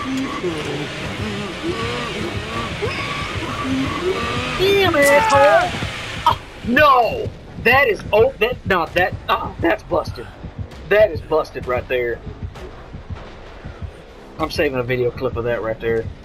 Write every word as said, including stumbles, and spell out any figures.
Damn asshole! Oh, no! That is oh that no that uh that's busted. That is busted right there. I'm saving a video clip of that right there.